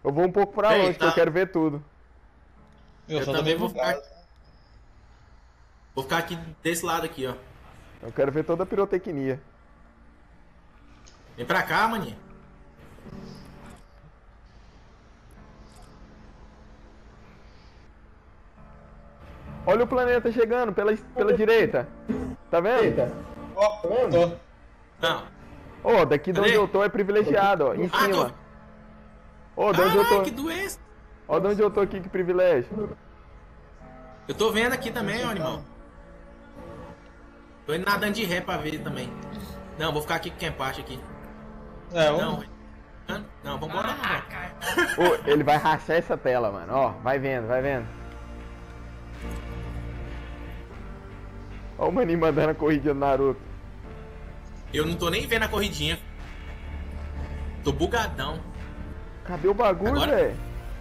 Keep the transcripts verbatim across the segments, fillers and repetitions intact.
Eu vou um pouco pra Ei, longe, tá. que eu quero ver tudo. Eu, Eu só também tô vou vou ficar. Vou ficar aqui desse lado aqui, ó. Eu quero ver toda a pirotecnia. Vem pra cá, maninho. Olha o planeta chegando pela, pela direita. Tá vendo? Ó, tô. Não. Ô, daqui de onde Cadê? eu tô é privilegiado, ó. Em Ah, cima. tô. Ô, de onde eu Caralho, tô. que doença. Ó, de onde eu tô aqui, que privilégio. Eu tô vendo aqui também, ó, animal. Tô indo nadando de ré pra ver também. Não, vou ficar aqui com empate aqui. É, Não, um. Não, não, vambora não. Ô, ele vai rachar essa tela, mano. Ó, vai vendo, vai vendo. Ó o maninho mandando a corridinha do Naruto. Eu não tô nem vendo a corridinha. Tô bugadão. Cadê o bagulho, Agora? velho?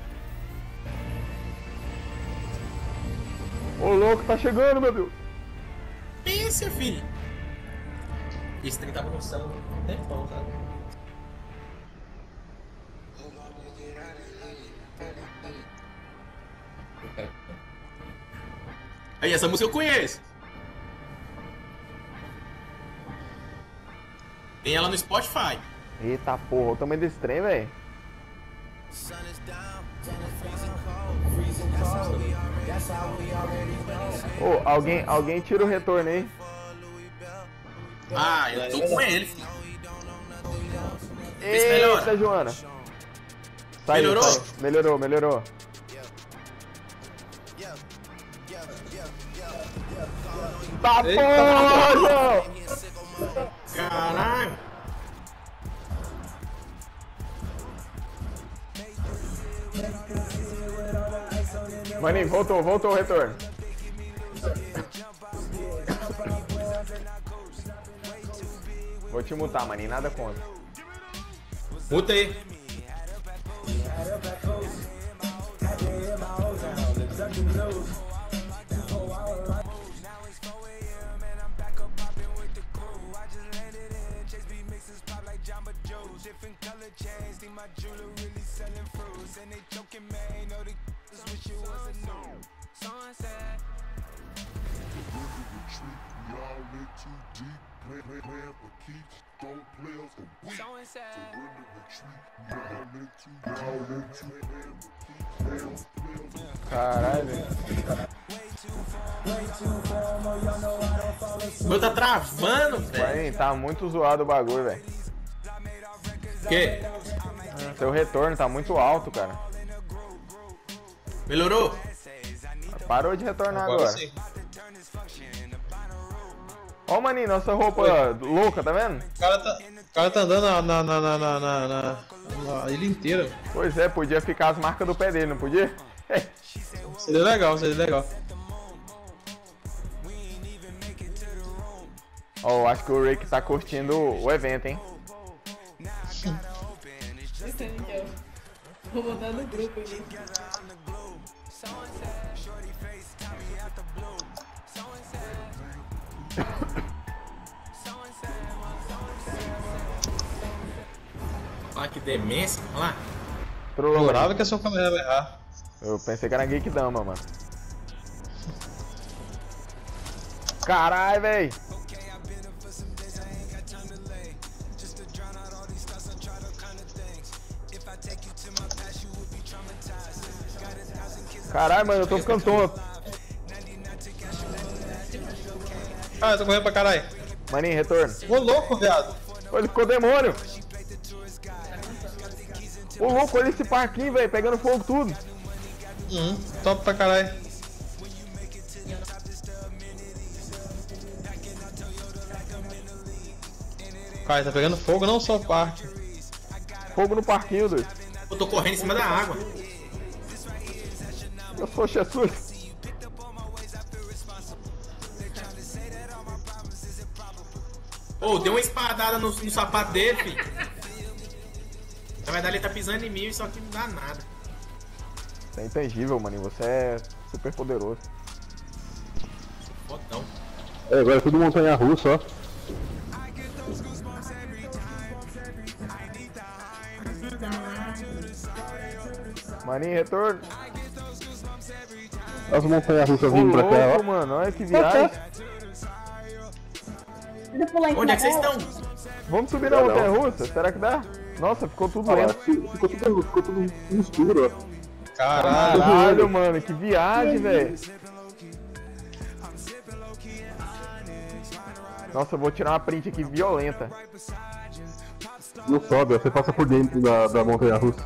Ô, louco, tá chegando, meu Deus. Pensa, filho. Esse trem tá balançando um tempão, sabe? Aí, essa música eu conheço. Tem ela no Spotify. Eita porra, olha o tamanho desse trem, velho. Ô, alguém, alguém tira o retorno aí. Ah, eu tô com ele, filho. Vê se melhora. Eita, Joana. Saiu, Melhorou? saiu. Melhorou, melhorou. Tá Eita, porra, João! Caralho. Maninho, voltou, voltou o retorno. Vou te mutar, maninho, nada contra. Muta aí. Caralho, velho. O meu tá travando, velho. Maninho, tá muito zoado o bagulho, velho. Que? Seu retorno tá muito alto, cara. Melhorou? Parou de retornar Agora agora. sim. Ó, maninho, nossa roupa louca, tá vendo? O cara tá, o cara tá andando na, na, na, na, na, na, na- na ilha inteira. Pois é, podia ficar as marcas do pé dele, não podia? Seria legal, seria legal. Ó, acho que o Rick tá curtindo o evento, hein? Vou botar no grupo aqui. Olha que demência. Olha lá. Trollou, Jurava maninho. que a sua câmera ia errar. Eu pensei que era Geek Dama, mano. Caralho, véi. Caralho, mano, eu tô ficando tonto. Ah, eu tô correndo pra caralho. Maninho, retorno. Ô louco, viado. Ô, ele ficou demônio. Ô, louco, olha esse parquinho, velho, pegando fogo tudo. Uhum, top pra caralho. Cara, tá pegando fogo não só o parque. Fogo no parquinho, doido. Eu tô correndo em cima da água. Eu sou Jesus. Ô, deu uma espadada no, no sapato dele, filho. Na verdade, ele tá pisando em mim e só que não dá nada. Você é intangível, maninho, você é super poderoso. Fodão. É, agora é tudo montanha russa, ó. Maninho, retorno. As montanhas russas Ô, vindo pra cá, louco, ó. mano, olha que viagem. Onde é que vocês estão? Vamos subir na Não, montanha não. russa? Será que dá? Nossa, ficou tudo Olha lá, lento. ficou tudo, ficou tudo no escuro, ó. Caralho. Caralho, mano, que viagem, velho. Nossa, eu vou tirar uma print aqui violenta. Não sobe, ó. Você passa por dentro da, da montanha russa.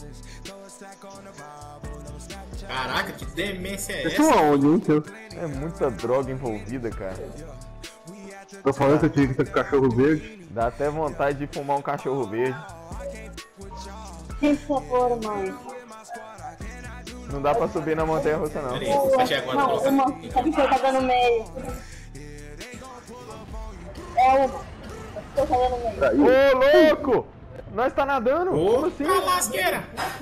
Caraca, que demência é Vocês essa? estão aonde, hein, seu? É muita droga envolvida, cara. Tô falando que eu tinha que ter com cachorro verde. Dá até vontade de fumar um cachorro verde. Por favor, mãe. Não dá pra subir na montanha russa, não. Peraí, vou bater agora. Não, colocar uma. aqui. Sabe que eu tava no meio. É uma. Eu tava no meio. Caiu. Ô, louco! Nós tá nadando? Como Ô, assim? a lasqueira!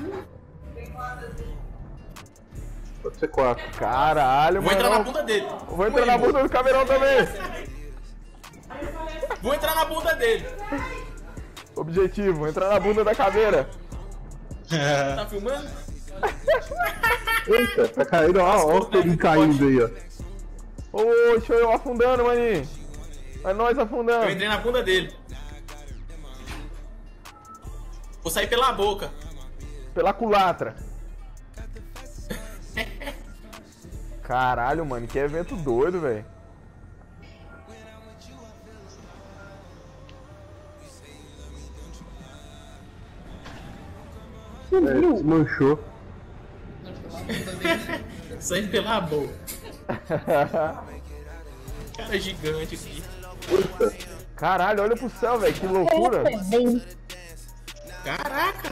Pode ser quatro. Caralho, Vou mano. entrar na bunda dele. Vou entrar na bunda do caveirão também. Vou entrar na bunda dele. Objetivo, entrar na bunda da caveira. Tá filmando? Eita, tá caindo, ó, ó o pelinho caindo aí, ó. Ô, deixa eu afundando, maninho. É nós Eu afundando. entrei na bunda dele. Vou sair pela boca. Pela culatra. Caralho, mano, que evento doido, velho. É, desmanchou. Saindo pela boca. Cara gigante aqui. Eita. Caralho, olha pro céu, velho, que loucura. Bem. Caraca!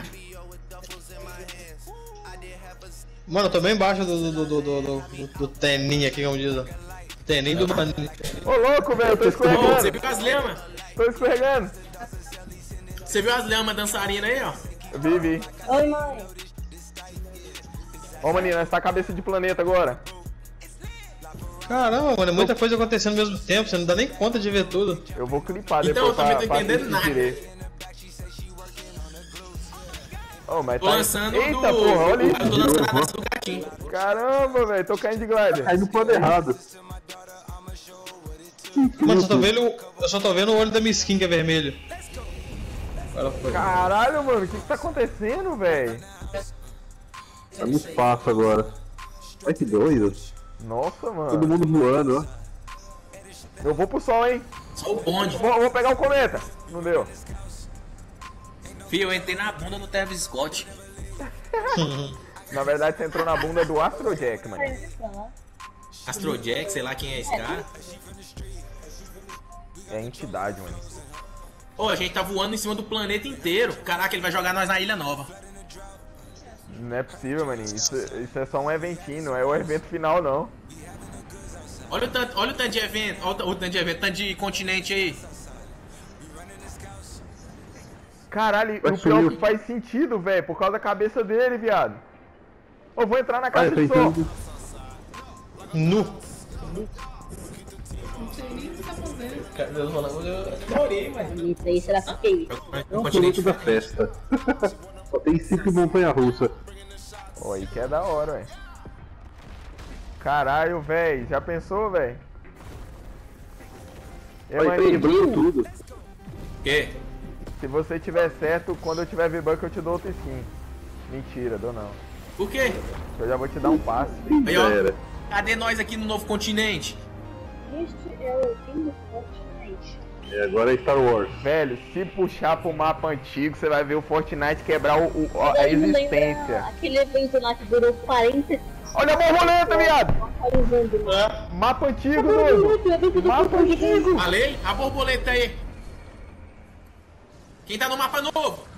Mano, eu tô bem embaixo do, do, do, do, do, do, do teninho aqui, como diz. ó. Teninho do maninho. Ô, louco, velho, eu tô Ô, você escorregando. viu as lhamas? Tô escorregando. Você viu as lhamas dançarinas aí, ó? Vi, vi. Oi, mãe. Ó, maninho, nós tá cabeça de planeta agora. Caramba, mano, é muita coisa acontecendo ao mesmo tempo, você não dá nem conta de ver tudo. Eu vou clipar Então, depois eu também pra, tô pra entendendo assistir nada. direito. Ô, mas Tô tá... lançando Eita, do... porra, olha Eu tô isso. lançando a dança do gatinho. Caramba, velho, tô caindo de glider. Caindo pro lado errado. Mano, só tô vendo, eu só tô vendo o olho da minha skin que é vermelho. Agora foi. Caralho, mano, o que que tá acontecendo, velho? Tá no espaço agora. Ai, que doido. Nossa, Todo mano. mundo voando, ó. Eu vou pro sol, hein? Só o bonde. Vou, vou pegar o cometa. Não deu. Fih, eu entrei na bunda do Travis Scott. Na verdade, você entrou na bunda do Astrojack, mano. Astrojack, sei lá quem é esse cara. É entidade, mano. Ô, a gente tá voando em cima do planeta inteiro. Caraca, ele vai jogar nós na Ilha Nova. Não é possível, maninho. Isso, isso é só um eventinho, não é o evento final, não. Olha o tanto, olha o tanto de evento, olha o t- o tanto de evento, tanto de continente aí. Caralho, Vai o pior sumir. que faz sentido, velho, por causa da cabeça dele, viado. Eu vou entrar na Ah, caixa eu tô de som. entrando. Nu. Isso aí será feio. É um piloto da festa. Só tem cinco montanha russa. Ó, aí que é da hora, velho. Caralho, velho, já pensou, velho? É, Olha, tá maninho, quebrando tudo. Que? se você tiver certo, quando eu tiver V-Buck eu te dou outra skin. Mentira, dou não. Por quê? Eu já vou te dar um passe. Aí, Já ó. era. Cadê nós aqui no novo continente? Este é o fim do continente. E agora é Star Wars. Velho, se puxar pro mapa antigo, você vai ver o Fortnite quebrar o, o- a Todo mundo existência. lembra aquele evento lá que durou quarenta Olha a borboleta, viado! atualizando lá. Mapa antigo, doido! Mapa antigo! Falei? A borboleta aí. Quem tá no mapa novo?